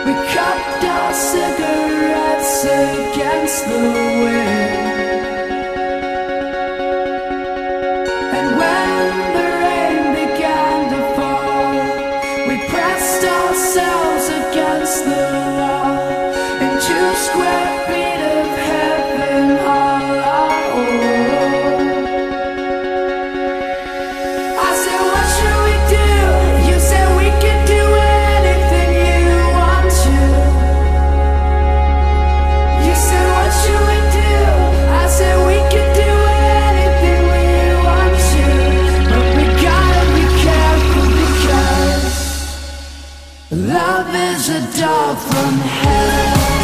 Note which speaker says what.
Speaker 1: We cupped our cigarettes against the wind, and when the rain began to fall, we pressed ourselves against the wall in 2 square feet of heaven all our own. I said, what should we do? You said we could do anything you want to. You said, what should we do? I said, we could do anything we want to. But we gotta be careful because love is a dog from hell.